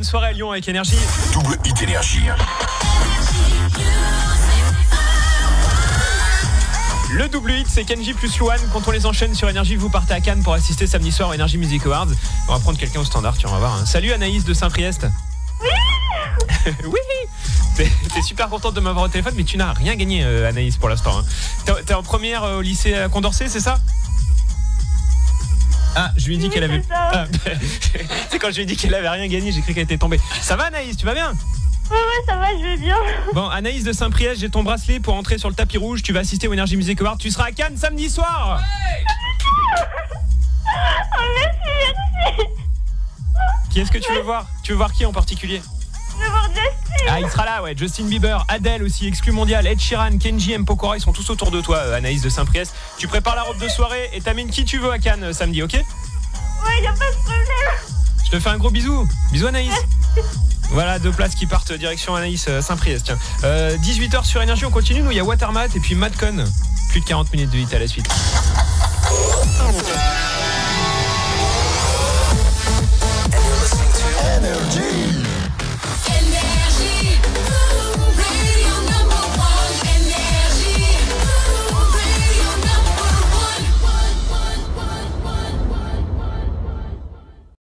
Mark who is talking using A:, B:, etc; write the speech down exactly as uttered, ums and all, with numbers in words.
A: bonne soirée à Lyon avec Énergie.
B: Double hit Énergie.
A: Le double hit, c'est Kenji plus Louane. Quand on les enchaîne sur Énergie, vous partez à Cannes pour assister samedi soir au Énergie Music Awards. On va prendre quelqu'un au standard, tu vas voir. Hein. Salut Anaïs de Saint-Priest. Oui. Oui. T'es, t'es super contente de m'avoir au téléphone, mais tu n'as rien gagné, euh, Anaïs, pour l'instant. Hein. T'es, t'es en première euh, au lycée à Condorcet, c'est ça? Ah, je lui ai dit
C: oui,
A: qu'elle avait.
C: C'est,
A: ah, c'est quand je lui ai dit qu'elle avait rien gagné, j'ai cru qu'elle était tombée. Ça va, Anaïs, tu vas bien?
C: Ouais, ouais, ça va, je vais bien.
A: Bon, Anaïs de Saint-Priest, j'ai ton bracelet pour entrer sur le tapis rouge. Tu vas assister au Énergie Music Awards. Tu seras à Cannes samedi soir.
C: Ouais. Oh, merci, merci.
A: Qui est-ce que tu veux voir? Tu veux voir qui en particulier?
C: Je veux voir Justin.
A: Ah, il sera là, ouais. Justin Bieber, Adele aussi, Exclu Mondial, Ed Sheeran, Kenji, M. Pokora, ils sont tous autour de toi, euh, Anaïs de Saint-Priest. Tu prépares la robe de soirée et t'amènes qui tu veux à Cannes euh, samedi, ok?
C: Ouais, y a pas de problème.
A: Je te fais un gros bisou. Bisous, Anaïs. Voilà, deux places qui partent direction Anaïs euh, Saint-Priest. Tiens, euh, dix-huit heures sur Énergie, on continue. Nous, il y a Watermat et puis Madcon. Plus de quarante minutes de hit à la suite.